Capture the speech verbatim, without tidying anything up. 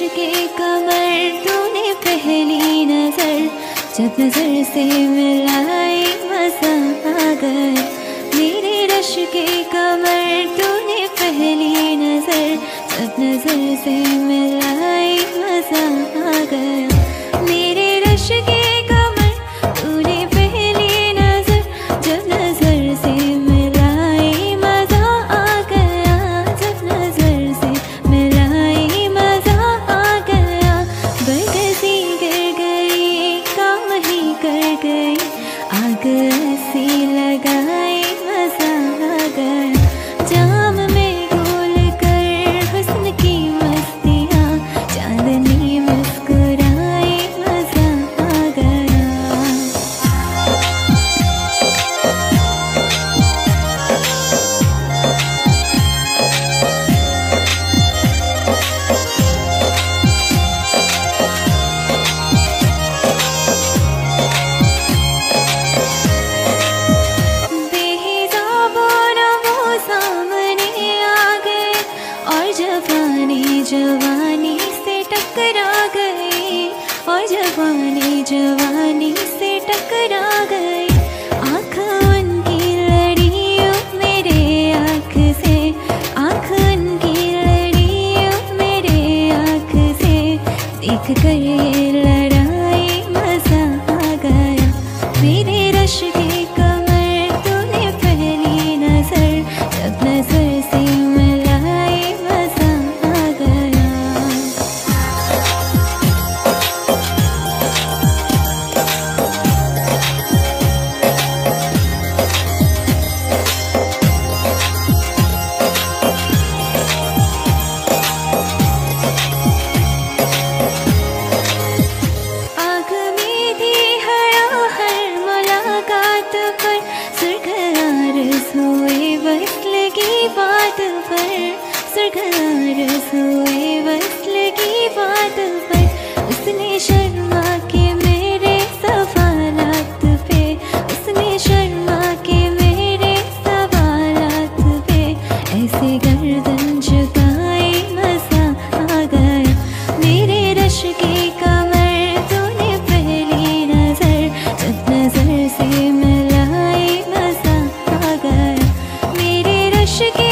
के कमर तूने पहली नजर जब नजर से मिलाई मजा आ गया। मेरे रश के कमर तूने पहली नजर जब नजर से मिलाई मजा आ गया। मेरे रश के कमर तूने पहली नजर जब नजर से मिलाई मजा आ गया। जब नजर से मिलाई मजा आ गया। बरगसी गिर गई काम ही कर गई आग ऐसी लगाई मजा आ गया। जाम में घोल कर हुस्न की मस्तियाँ चांदनी मुस्कुराई मजा आ गया। जवानी जवानी से टकरा गई और जवानी जवानी से टकरा गई। आँख उनकी लड़ी मेरे आँख से, आँख उनकी लड़ी मेरे आँख से। देख कर ये लड़ाई मजा आ गया। मेरे रश के कमर तूने पहली नजर जब नजर से मिलाई मजा आ गया। आग में थी हरा हर मुलाकात पर सुरगलारस हुए बस लगी बात पर। सुरगलारस हुए बस लगी बात पर। उसने शर्मा के मेरे सवालात पे, उसने शर्मा के मेरे सवालात पे। ऐसे गर्दन झुकाई मजा आ गया। मेरे रश के कमर तूने पहली नजर जब नजर से मिलाई मजा आ गया। मेरे रश के